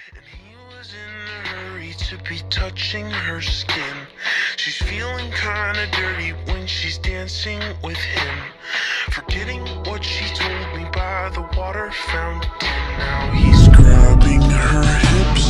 And he was in a hurry to be touching her skin. She's feeling kinda dirty when she's dancing with him, forgetting what she told me by the water fountain. Now he's grabbing her hips